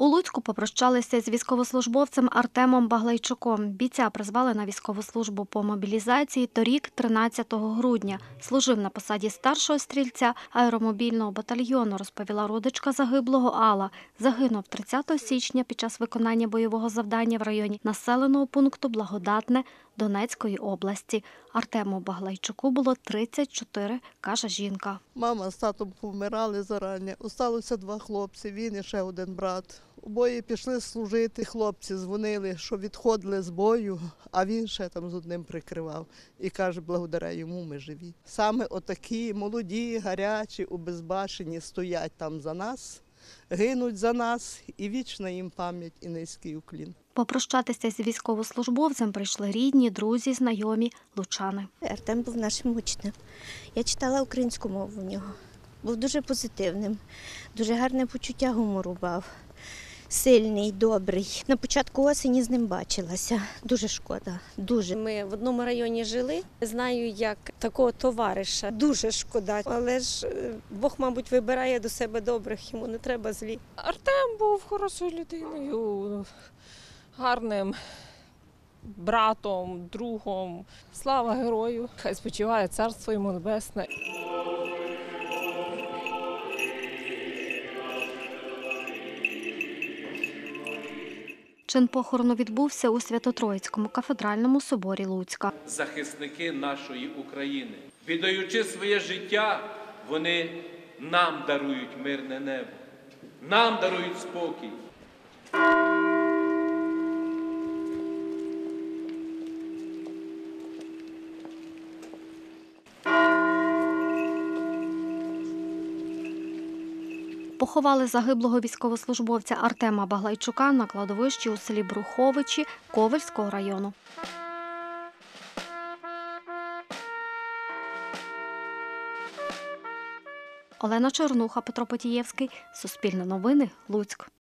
У Луцьку попрощалися з військовослужбовцем Артемом Баглайчуком. Бійця призвали на військову службу по мобілізації торік, 13 грудня. Служив на посаді старшого стрільця аеромобільного батальйону, розповіла родичка загиблого Алла. Загинув 30 січня під час виконання бойового завдання в районі населеного пункту Благодатне Донецької області. Артему Баглайчуку було 34, каже жінка. Мама з татом помирали зарані. Осталося 2 хлопці, він і ще один брат. Обоє пішли служити. Хлопці дзвонили, що відходили з бою, а він ще там з одним прикривав. І каже, благодаря йому ми живі. Саме отакі молоді, гарячі, обезбашені стоять там за нас, гинуть за нас, і вічна їм пам'ять і низький уклін. Попрощатися з військовослужбовцем прийшли рідні, друзі, знайомі, лучани. Артем був нашим учнем. Я читала українську мову в нього. Був дуже позитивним, дуже гарне почуття гумору мав. Сильний, добрий. На початку осені з ним бачилася. Дуже шкода, дуже. Ми в одному районі жили. Знаю, як такого товариша. Дуже шкода. Але ж Бог, мабуть, вибирає до себе добрих, йому не треба злі. Артем був хорошою людиною, гарним братом, другом. Слава герою! Хай спочиває царство йому небесне. Чин похорону відбувся у Свято-Троїцькому кафедральному соборі Луцька. Захисники нашої України, віддаючи своє життя, вони нам дарують мирне небо, нам дарують спокій. Поховали загиблого військовослужбовця Артема Баглайчука на кладовищі у селі Бруховичі Ковельського району. Олена Чернуха, Петро Потієвський. Суспільне новини. Луцьк.